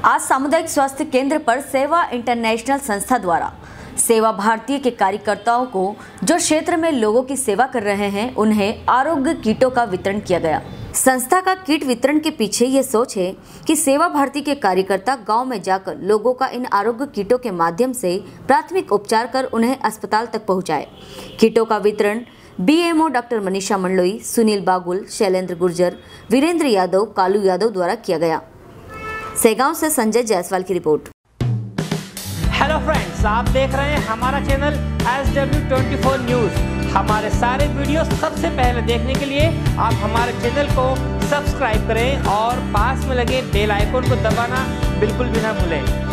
आज सामुदायिक स्वास्थ्य केंद्र पर सेवा इंटरनेशनल संस्था द्वारा सेवा भारती के कार्यकर्ताओं को जो क्षेत्र में लोगों की सेवा कर रहे हैं उन्हें आरोग्य किटों का वितरण किया गया। संस्था का किट वितरण के पीछे ये सोच है कि सेवा भारती के कार्यकर्ता गांव में जाकर लोगों का इन आरोग्य किटों के माध्यम से प्राथमिक उपचार कर उन्हें अस्पताल तक पहुंचाए। किटों का वितरण बीएमओ डॉक्टर मनीषा मंडलोई, सुनील बागुल, शैलेंद्र गुर्जर, वीरेंद्र यादव, कालू यादव द्वारा किया गया। सेगांव से संजय जायसवाल की रिपोर्ट। हेलो फ्रेंड्स, आप देख रहे हैं हमारा चैनल SW24 न्यूज़। हमारे सारे वीडियो सबसे पहले देखने के लिए आप हमारे चैनल को सब्सक्राइब करें और पास में लगे बेल आइकन को दबाना बिल्कुल भी ना भूलें।